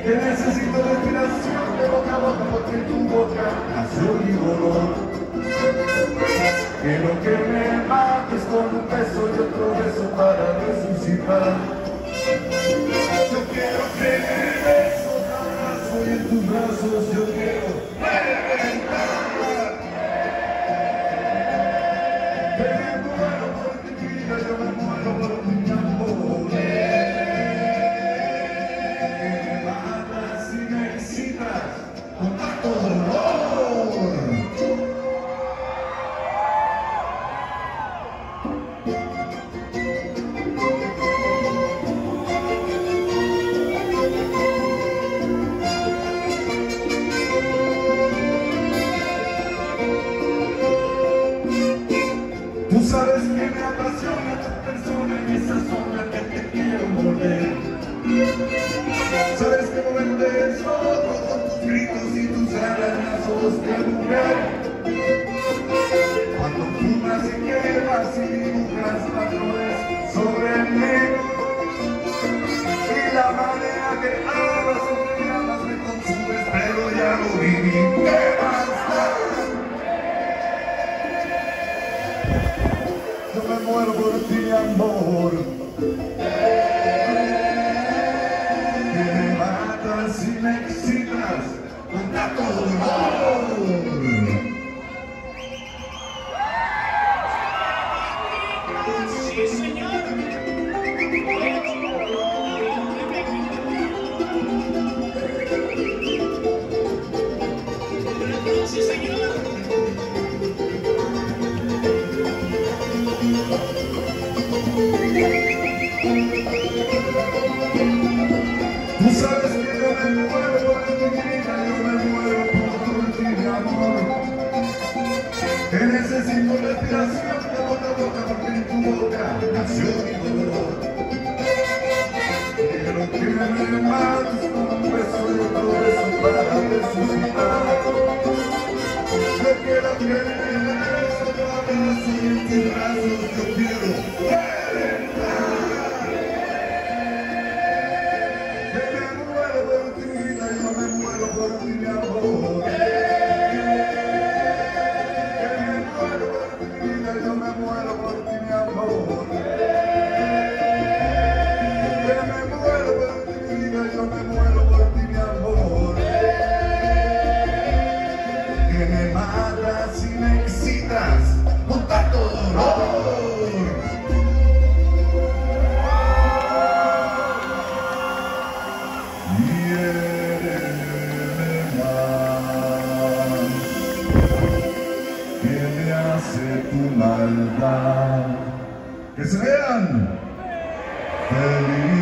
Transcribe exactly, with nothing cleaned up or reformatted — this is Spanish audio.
que necesito respiración de boca a boca porque en tu boca nació mi dolor. Quiero que me mates con un beso y otro beso para resucitar. Yo quiero que me des un abrazo y en tus brazos yo quiero reventar. Que me muero por ti vida, yo me muero por ti mi amor. Que me matas y me excitas con tanto dolor. Tú sabes que me apasiona tu persona y esa sombra que te quiero morder. Sabes que no vendes otro con tus gritos y tus arañazos de mujer. Cuando fumas y quemas y dibujas patrones sobre mí, y la manera que amas o que amas me consumes, pero ya lo viví. ¿Qué más da? Yo me muero por ti, amor. Que me matas y me excitas con tanto dolor. Sí, señor. Sí, señor. Tú sabes que yo me muero por ti, vida, yo me muero por ti, mi amor. Que necesito respiración de boca a boca porque en tu boca nació mi dolor. Quiero que me mates con un beso y otro beso para resucitar. Yo quiero que me des otro abrazo y en tus brazos yo quiero reventar. Que me muero por ti, vida, yo me muero por ti, mi amor. Que me muero por ti, vida, yo me muero por ti, mi amor. Que me muero por ti, vida, yo me muero por ti, mi amor. Que me matas y me excitas con tanto dolor. Hiéreme más, que me hace tu maldad. Que se vean felices.